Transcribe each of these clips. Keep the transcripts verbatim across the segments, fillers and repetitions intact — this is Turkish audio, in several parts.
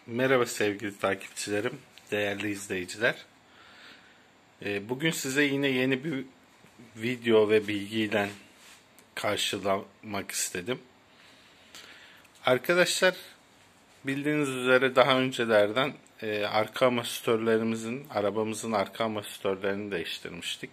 Merhaba sevgili takipçilerim, değerli izleyiciler. Bugün size yine yeni bir video ve bilgiyle karşılamak istedim. Arkadaşlar, bildiğiniz üzere daha öncelerden arka amortisörlerimizin, arabamızın arka amortisörlerini değiştirmiştik.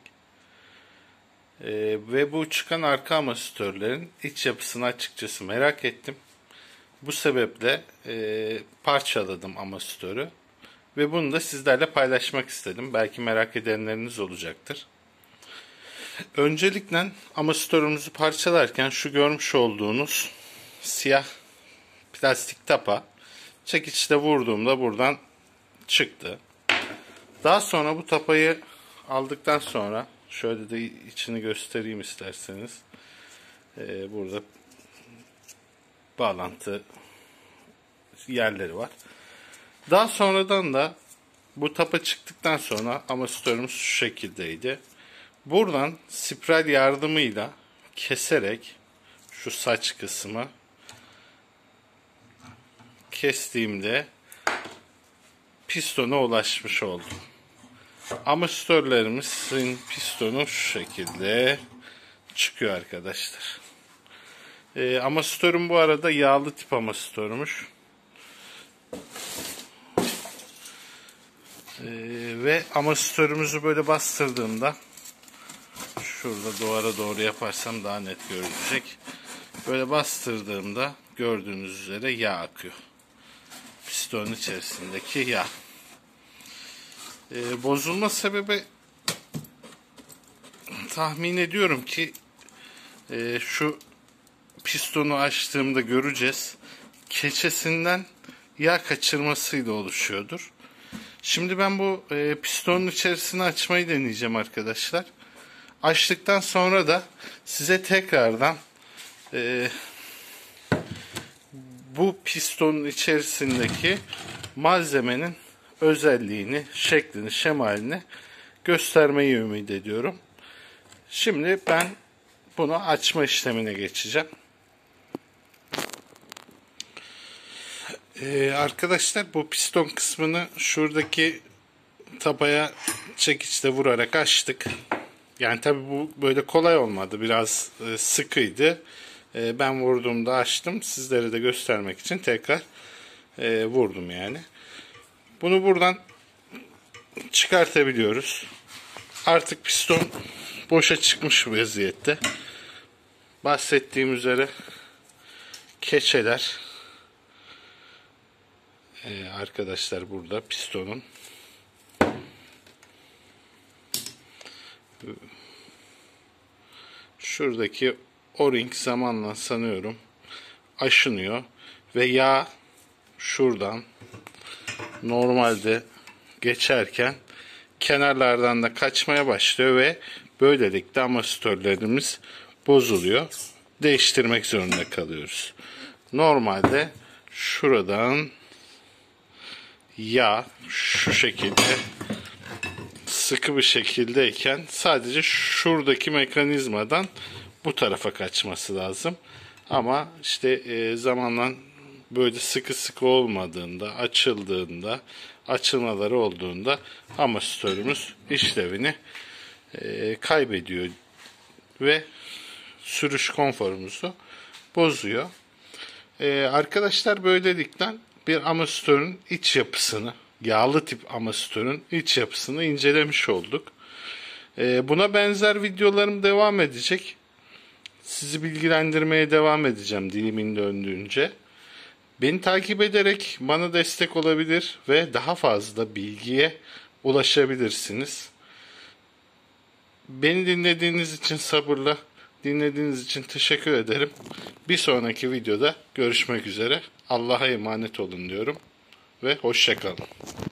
Ve bu çıkan arka amortisörlerin iç yapısını açıkçası merak ettim. Bu sebeple e, parçaladım amortisörü ve bunu da sizlerle paylaşmak istedim. Belki merak edenleriniz olacaktır. Öncelikle amortisörümüzü parçalarken şu görmüş olduğunuz siyah plastik tapa çekiçle vurduğumda buradan çıktı. Daha sonra bu tapayı aldıktan sonra şöyle de içini göstereyim isterseniz. Ee, burada bağlantı yerleri var. Daha sonradan da bu tapa çıktıktan sonra amortisörümüz şu şekildeydi. Buradan spiral yardımıyla keserek şu saç kısmı kestiğimde pistona ulaşmış oldum. Amortisörlerimizin pistonu şu şekilde çıkıyor arkadaşlar. E, amortisörüm bu arada yağlı tip amortisörmüş. E, ve amortisörümüzü böyle bastırdığımda şurada duvara doğru yaparsam daha net görülecek. Böyle bastırdığımda gördüğünüz üzere yağ akıyor. Pistonun içerisindeki yağ. E, bozulma sebebi tahmin ediyorum ki e, şu pistonu açtığımda göreceğiz. Keçesinden yağ kaçırmasıyla oluşuyordur. Şimdi ben bu e, pistonun içerisini açmayı deneyeceğim arkadaşlar. Açtıktan sonra da size tekrardan e, bu pistonun içerisindeki malzemenin özelliğini, şeklini, şemalini göstermeyi ümit ediyorum. Şimdi ben bunu açma işlemine geçeceğim. Ee, arkadaşlar, bu piston kısmını şuradaki tabaya çekiçle vurarak açtık. Yani tabi bu böyle kolay olmadı. Biraz e, sıkıydı. E, ben vurduğumda açtım. Sizlere de göstermek için tekrar e, vurdum yani. Bunu buradan çıkartabiliyoruz. Artık piston boşa çıkmış vaziyette. Bahsettiğim üzere keçeler ee, arkadaşlar burada pistonun şuradaki o-ring zamanla sanıyorum aşınıyor ve yağ şuradan normalde geçerken kenarlardan da kaçmaya başlıyor ve böylelikle amortisörlerimiz bozuluyor. Değiştirmek zorunda kalıyoruz. Normalde şuradan yağ şu şekilde sıkı bir şekildeyken sadece şuradaki mekanizmadan bu tarafa kaçması lazım. Ama işte e, zamanla böyle sıkı sıkı olmadığında, açıldığında, açılmaları olduğunda amortisörümüz işlevini e, kaybediyor ve sürüş konforumuzu bozuyor. Ee, arkadaşlar, böylelikle bir amortisörün iç yapısını, yağlı tip amortisörün iç yapısını incelemiş olduk. Ee, buna benzer videolarım devam edecek. Sizi bilgilendirmeye devam edeceğim dilimin döndüğünce. Beni takip ederek bana destek olabilir ve daha fazla bilgiye ulaşabilirsiniz. Beni dinlediğiniz için sabırla dinlediğiniz için teşekkür ederim. Bir sonraki videoda görüşmek üzere. Allah'a emanet olun diyorum ve hoşça kalın.